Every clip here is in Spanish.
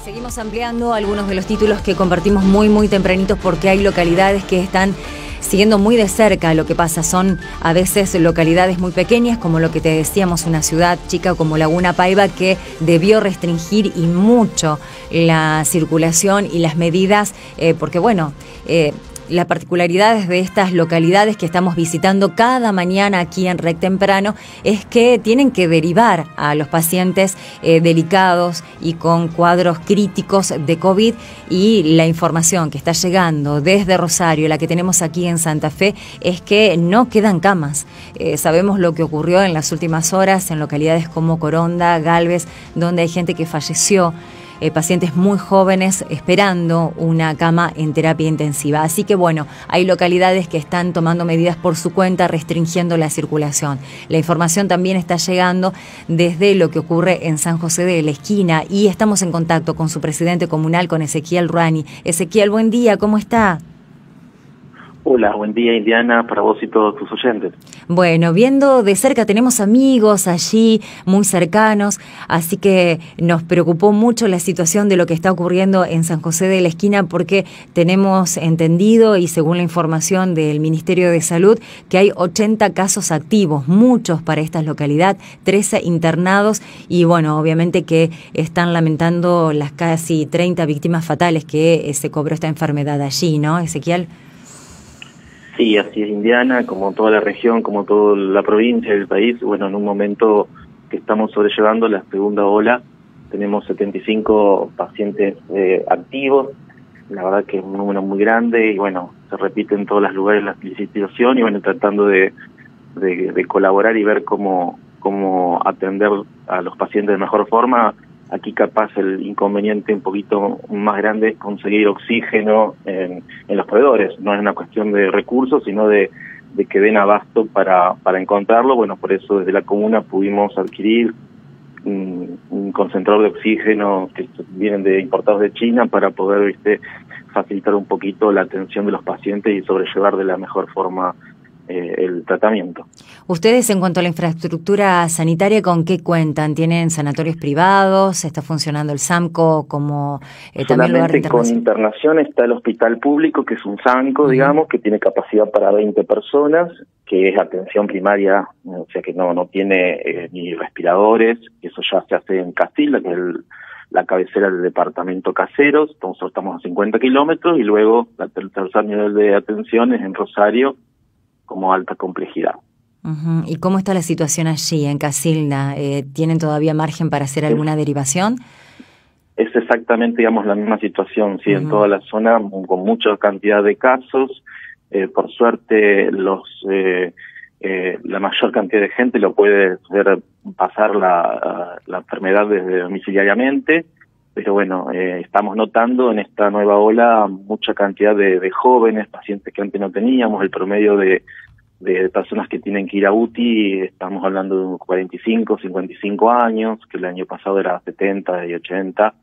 Seguimos ampliando algunos de los títulos que compartimos muy tempranitos porque hay localidades que están siguiendo muy de cerca lo que pasa. Son a veces localidades muy pequeñas, como lo que te decíamos, una ciudad chica como Laguna Paiva, que debió restringir y mucho la circulación y las medidas, porque bueno, las particularidades de estas localidades que estamos visitando cada mañana aquí en REC Temprano es que tienen que derivar a los pacientes delicados y con cuadros críticos de COVID, y la información que está llegando desde Rosario, la que tenemos aquí en Santa Fe, es que no quedan camas. Sabemos lo que ocurrió en las últimas horas en localidades como Coronda, Galvez, donde hay gente que falleció. Pacientes muy jóvenes esperando una cama en terapia intensiva. Así que bueno, hay localidades que están tomando medidas por su cuenta, restringiendo la circulación. La información también está llegando desde lo que ocurre en San José de la Esquina y estamos en contacto con su presidente comunal, con Ezequiel Ruani. Ezequiel, buen día, ¿cómo está? Hola, buen día, Indiana, para vos y todos tus oyentes. Bueno, viendo de cerca, tenemos amigos allí muy cercanos, así que nos preocupó mucho la situación de lo que está ocurriendo en San José de la Esquina, porque tenemos entendido, y según la información del Ministerio de Salud, que hay 80 casos activos, muchos para esta localidad, 13 internados, y bueno, obviamente que están lamentando las casi 30 víctimas fatales que se cobró esta enfermedad allí, ¿no, Ezequiel? Sí, así es, Indiana, como toda la región, como toda la provincia del país. Bueno, en un momento que estamos sobrellevando la segunda ola, tenemos 75 pacientes activos. La verdad que es un número muy grande y bueno, se repite en todos los lugares la situación y bueno, tratando de colaborar y ver cómo atender a los pacientes de mejor forma. Aquí capaz el inconveniente un poquito más grande es conseguir oxígeno en los proveedores. No es una cuestión de recursos, sino de que den abasto para encontrarlo. Bueno, por eso desde la comuna pudimos adquirir un concentrador de oxígeno que vienen importados de China para poder facilitar un poquito la atención de los pacientes y sobrellevar de la mejor forma el tratamiento. Ustedes, en cuanto a la infraestructura sanitaria, ¿con qué cuentan? ¿Tienen sanatorios privados? ¿Está funcionando el SAMCO como también lugar de internación? Con internación está el hospital público, que es un SAMCO, digamos, que tiene capacidad para 20 personas, que es atención primaria, o sea que no tiene ni respiradores. Eso ya se hace en Casilda, que es la cabecera del departamento Caseros. Nosotros estamos a 50 kilómetros y luego el tercer nivel de atención es en Rosario, como alta complejidad. ¿Y cómo está la situación allí en Casilda? ¿Tienen todavía margen para hacer alguna derivación? Es exactamente, digamos, la misma situación, sí, en toda la zona, con mucha cantidad de casos. Por suerte, la mayor cantidad de gente lo puede pasar la enfermedad desde domiciliariamente, pero bueno, estamos notando en esta nueva ola mucha cantidad de jóvenes, pacientes que antes no teníamos. El promedio de personas que tienen que ir a UTI, estamos hablando de 45, 55 años, que el año pasado era 70 y 80.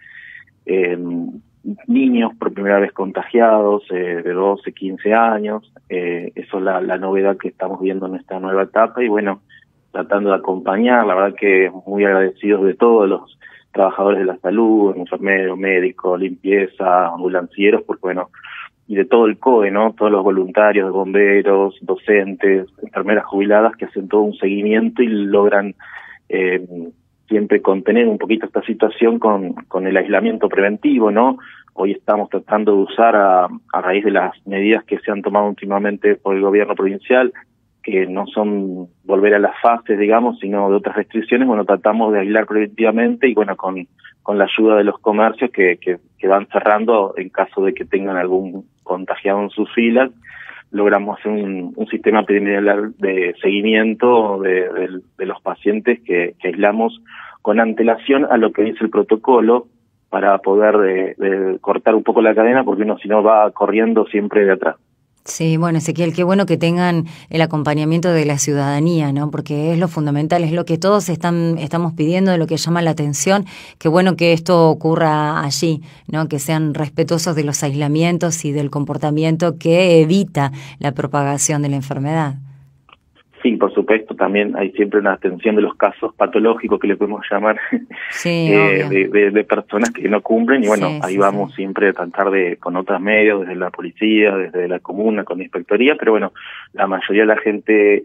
Niños por primera vez contagiados, de 12, 15 años. Eso es la novedad que estamos viendo en esta nueva etapa y bueno, tratando de acompañar. La verdad que muy agradecidos de todos los trabajadores de la salud, enfermeros, médicos, limpieza, ambulancieros, porque bueno, y de todo el COE, ¿no? Todos los voluntarios, bomberos, docentes, enfermeras jubiladas que hacen todo un seguimiento y logran siempre contener un poquito esta situación con el aislamiento preventivo, ¿no? Hoy estamos tratando de usar a raíz de las medidas que se han tomado últimamente por el gobierno provincial, que no son volver a las fases, digamos, sino de otras restricciones. Bueno, tratamos de aislar preventivamente y bueno, con la ayuda de los comercios que van cerrando en caso de que tengan algún contagiado en sus filas, logramos hacer un sistema epidemiológico de seguimiento de los pacientes que aislamos con antelación a lo que dice el protocolo para poder cortar un poco la cadena, porque uno si no va corriendo siempre de atrás. Sí, bueno, Ezequiel, qué bueno que tengan el acompañamiento de la ciudadanía, ¿no? Porque es lo fundamental, es lo que todos estamos pidiendo, de lo que llama la atención. Qué bueno que esto ocurra allí, ¿no? Que sean respetuosos de los aislamientos y del comportamiento que evita la propagación de la enfermedad. Sí, por supuesto, también hay siempre una atención de los casos patológicos que le podemos llamar, sí, de personas que no cumplen, y bueno, sí, ahí sí, vamos sí. siempre a tratar de, con otros medios, desde la policía, desde la comuna, con la inspectoría, pero bueno, la mayoría de la gente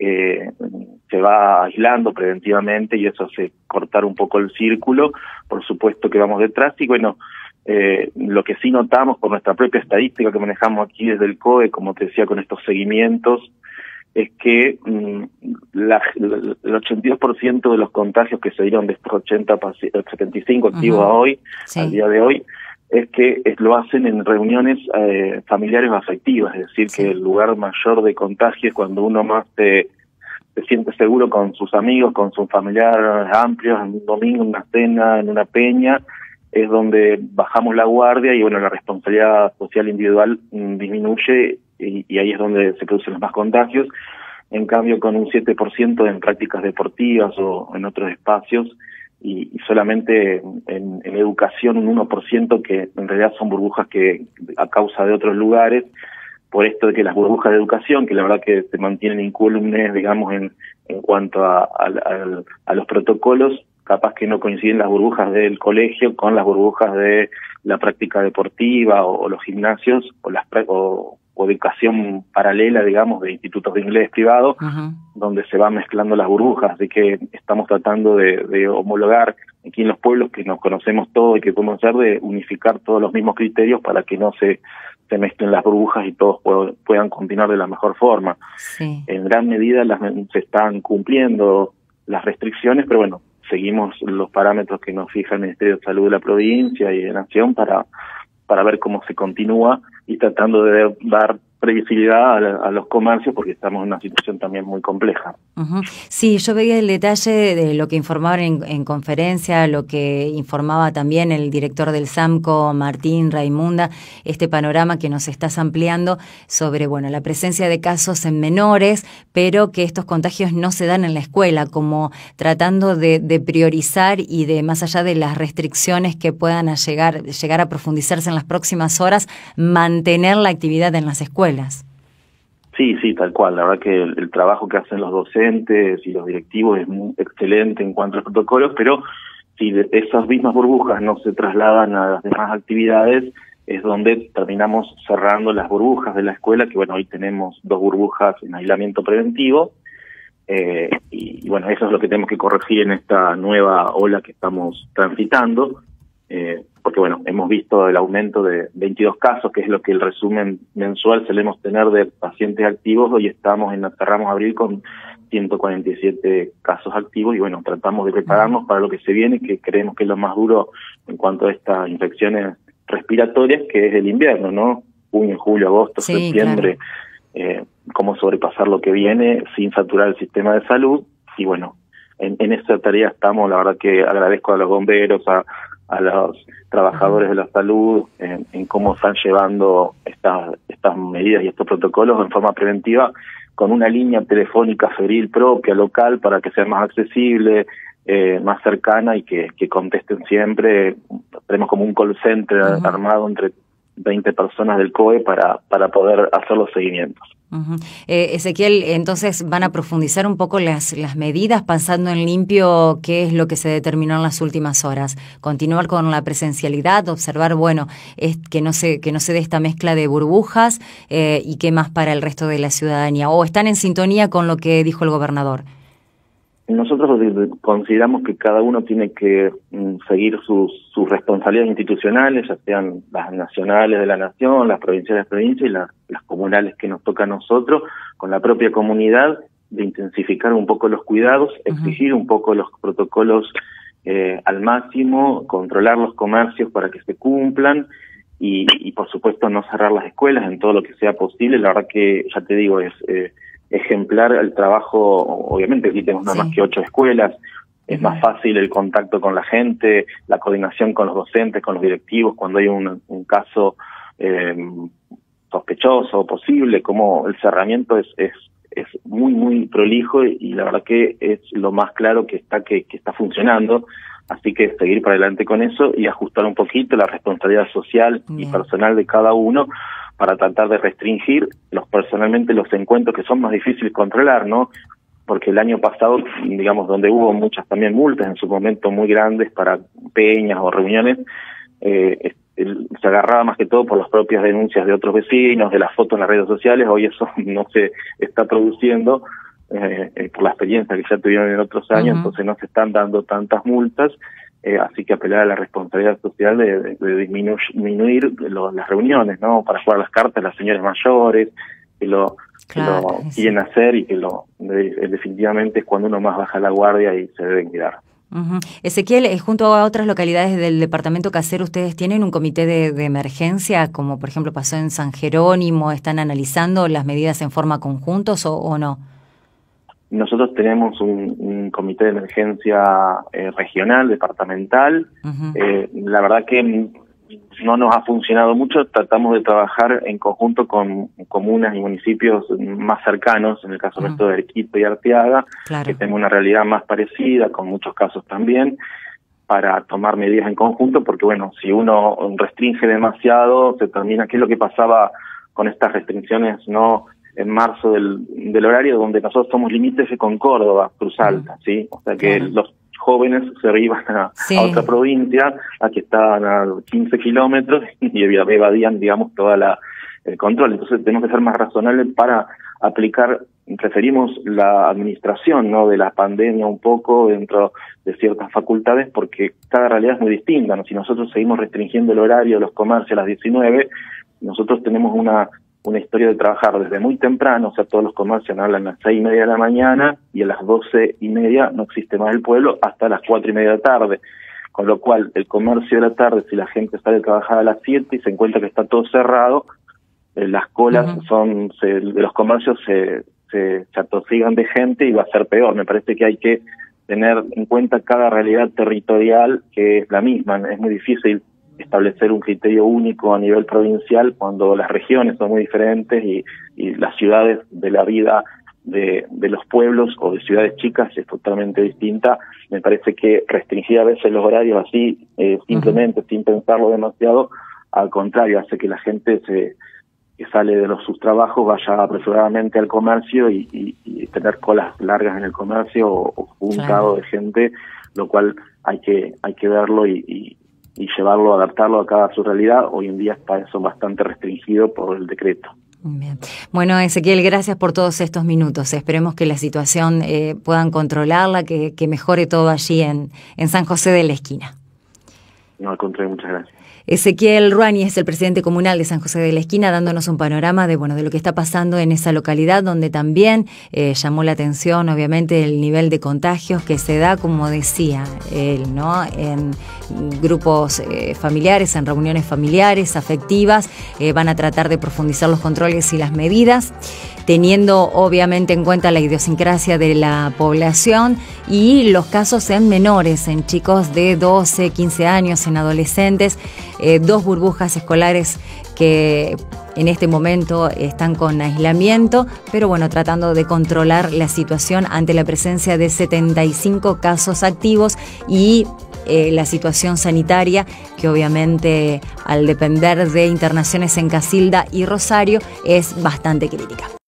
se va aislando preventivamente y eso hace cortar un poco el círculo. Por supuesto que vamos detrás y bueno, lo que sí notamos por nuestra propia estadística que manejamos aquí desde el COE, como te decía, con estos seguimientos, es que el 82% de los contagios que se dieron de estos 75 activos a hoy, sí. al día de hoy, es que lo hacen en reuniones familiares o afectivas, es decir, que el lugar mayor de contagio es cuando uno más se siente seguro con sus amigos, con sus familiares amplios, en un domingo, en una cena, en una peña, es donde bajamos la guardia y bueno, la responsabilidad social individual disminuye y ahí es donde se producen los más contagios. En cambio, con un 7% en prácticas deportivas o en otros espacios y solamente en educación un 1% que en realidad son burbujas que a causa de otros lugares, por esto de que las burbujas de educación, que la verdad que se mantienen incólumes, digamos, en cuanto a los protocolos, capaz que no coinciden las burbujas del colegio con las burbujas de la práctica deportiva o los gimnasios o educación paralela, digamos, de institutos de inglés privados, donde se van mezclando las burbujas. Así que estamos tratando de homologar aquí en los pueblos que nos conocemos todos y que podemos hacer, de unificar todos los mismos criterios para que no se mezclen las burbujas y todos puedan continuar de la mejor forma. Sí. En gran medida se están cumpliendo las restricciones, pero bueno, seguimos los parámetros que nos fija el Ministerio de Salud de la provincia y de Nación para ver cómo se continúa y tratando de dar previsibilidad a los comercios porque estamos en una situación también muy compleja. Sí, yo veía el detalle de lo que informaban en conferencia, lo que informaba también el director del SAMCO, Martín Raimunda, este panorama que nos estás ampliando sobre, bueno, la presencia de casos en menores, pero que estos contagios no se dan en la escuela, como tratando de priorizar y de, más allá de las restricciones que puedan llegar a profundizarse en las próximas horas, mantener la actividad en las escuelas. Sí, tal cual. La verdad que el trabajo que hacen los docentes y los directivos es muy excelente en cuanto a los protocolos, pero si esas mismas burbujas no se trasladan a las demás actividades, es donde terminamos cerrando las burbujas de la escuela, que bueno, hoy tenemos 2 burbujas en aislamiento preventivo, y bueno, eso es lo que tenemos que corregir en esta nueva ola que estamos transitando, porque bueno, hemos visto el aumento de 22 casos, que es lo que el resumen mensual solemos tener de pacientes activos. Hoy cerramos abril con 147 casos activos y bueno, tratamos de prepararnos para lo que se viene, que creemos que es lo más duro en cuanto a estas infecciones respiratorias, que es el invierno, ¿no? Junio, julio, agosto, septiembre, claro. Cómo sobrepasar lo que viene sin saturar el sistema de salud y bueno, en esa tarea estamos. La verdad que agradezco a los bomberos, a los trabajadores de la salud en cómo están llevando estas medidas y estos protocolos en forma preventiva, con una línea telefónica febril propia, local, para que sea más accesible, más cercana y que contesten siempre. Tenemos como un call center armado entre 20 personas del COE para poder hacer los seguimientos. Ezequiel, entonces van a profundizar un poco las medidas, pensando en limpio, qué es lo que se determinó en las últimas horas. Continuar con la presencialidad, observar, bueno, que no se dé esta mezcla de burbujas y qué más para el resto de la ciudadanía. ¿O están en sintonía con lo que dijo el gobernador? Nosotros consideramos que cada uno tiene que seguir sus responsabilidades institucionales, ya sean las nacionales de la nación, las provinciales de la provincia y las comunales que nos toca a nosotros, con la propia comunidad, de intensificar un poco los cuidados, exigir un poco los protocolos al máximo, controlar los comercios para que se cumplan y por supuesto no cerrar las escuelas en todo lo que sea posible. La verdad que, ya te digo, es ejemplar el trabajo. Obviamente aquí tenemos nada más que 8 escuelas, es más fácil el contacto con la gente, la coordinación con los docentes, con los directivos, cuando hay un caso sospechoso o posible, como el cerramiento es muy, muy prolijo y la verdad que es lo más claro que está funcionando. Así que seguir para adelante con eso y ajustar un poquito la responsabilidad social y personal de cada uno para tratar de restringir personalmente los encuentros que son más difíciles de controlar, ¿no? Porque el año pasado, digamos, donde hubo muchas también multas en su momento muy grandes para peñas o reuniones, se agarraba más que todo por las propias denuncias de otros vecinos, de las fotos en las redes sociales. Hoy eso no se está produciendo por la experiencia que ya tuvieron en otros años, entonces no se están dando tantas multas, así que apelar a la responsabilidad social de disminuir las reuniones, ¿no? Para jugar las cartas las señores mayores, que lo quieren hacer y que definitivamente es cuando uno más baja la guardia y se deben cuidar. Ezequiel, junto a otras localidades del departamento Casero, ¿ustedes tienen un comité de emergencia, como por ejemplo pasó en San Jerónimo? ¿Están analizando las medidas en forma conjuntos o no? Nosotros tenemos un comité de emergencia regional, departamental. La verdad que no nos ha funcionado mucho. Tratamos de trabajar en conjunto con comunas y municipios más cercanos, en el caso nuestro de Arequipa y Arteaga, que tenemos una realidad más parecida, con muchos casos también, para tomar medidas en conjunto, porque bueno, si uno restringe demasiado, se termina, ¿qué es lo que pasaba con estas restricciones, no? En marzo del horario, donde nosotros somos limítrofe con Córdoba, Cruz Alta, ¿sí? O sea que los jóvenes se iban a otra provincia, aquí estaban a 15 kilómetros y evadían, digamos, toda el control. Entonces tenemos que ser más razonables para aplicar, preferimos la administración, ¿no?, de la pandemia un poco dentro de ciertas facultades, porque cada realidad es muy distinta, ¿no? Si nosotros seguimos restringiendo el horario de los comercios a las 19, nosotros tenemos una historia de trabajar desde muy temprano, o sea, todos los comercios hablan a las 6:30 de la mañana y a las 12:30 no existe más el pueblo hasta las 4:30 de la tarde, con lo cual el comercio de la tarde, si la gente sale a trabajar a las 7 y se encuentra que está todo cerrado, las colas de los comercios se atosigan de gente y va a ser peor. Me parece que hay que tener en cuenta cada realidad territorial, que es la misma. Es muy difícil establecer un criterio único a nivel provincial cuando las regiones son muy diferentes y las ciudades de la vida de los pueblos o de ciudades chicas es totalmente distinta. Me parece que restringir a veces los horarios así, simplemente sin pensarlo demasiado, al contrario, hace que la gente que sale de sus trabajos vaya apresuradamente al comercio y tener colas largas en el comercio o juntado de gente, lo cual hay que verlo y llevarlo, adaptarlo a cada su realidad. Hoy en día está eso bastante restringido por el decreto. Bien. Bueno, Ezequiel, gracias por todos estos minutos. Esperemos que la situación puedan controlarla, que mejore todo allí en San José de la Esquina. No, al contrario, muchas gracias. Ezequiel Ruani es el presidente comunal de San José de la Esquina, dándonos un panorama de lo que está pasando en esa localidad, donde también llamó la atención, obviamente, el nivel de contagios que se da, como decía él, ¿no?, en grupos familiares, en reuniones familiares, afectivas. Van a tratar de profundizar los controles y las medidas, teniendo obviamente en cuenta la idiosincrasia de la población y los casos en menores, en chicos de 12, 15 años, en adolescentes, 2 burbujas escolares que en este momento están con aislamiento, pero bueno, tratando de controlar la situación ante la presencia de 75 casos activos y la situación sanitaria, que obviamente al depender de internaciones en Casilda y Rosario es bastante crítica.